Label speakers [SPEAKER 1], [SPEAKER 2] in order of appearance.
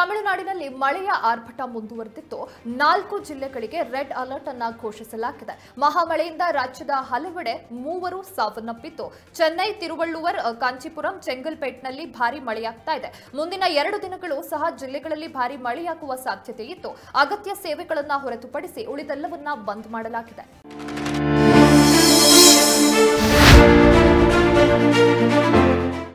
[SPEAKER 1] ತಮಿಳುನಾಡಿನಲ್ಲಿ ಮಳೆಯ ಆರ್ಭಟ ಮುಂದುವರೆದಿದ್ದು 4 ಜಿಲ್ಲೆಗಳಿಗೆ ರೆಡ್ ಅಲರ್ಟ್ ಅನ್ನು ಘೋಷಿಸಲಾಗಿದೆ. ಮಹಾಮಳೆಯಿಂದ ರಾಜ್ಯದ ಹಲವೆಡೆ 3 ಸಾವನ್ನಪ್ಪಿದ್ದು, ಚೆನ್ನೈ, ತಿರುವಳ್ಳುವರ್, ಕಾಂಚೀಪುರಂ, ಚೆಂಗಲ್ಪೇಟ್ನಲ್ಲಿ ಭಾರಿ ಮಳೆಯಾಗ್ತಾ ಇದೆ. ಮುಂದಿನ 2 ದಿನಗಳು ಸಹ ಜಿಲ್ಲೆಗಳಲ್ಲಿ ಭಾರಿ ಮಳೆಯಾಗುವ ಸಾಧ್ಯತೆ ಇದ್ದು, ಅಗತ್ಯ ಸೇವೆಗಳನ್ನು ಹೊರತುಪಡಿಸಿ ಉಳಿದೆಲ್ಲವನ್ನ ಬಂದ್ ಮಾಡಲಾಗಿದೆ.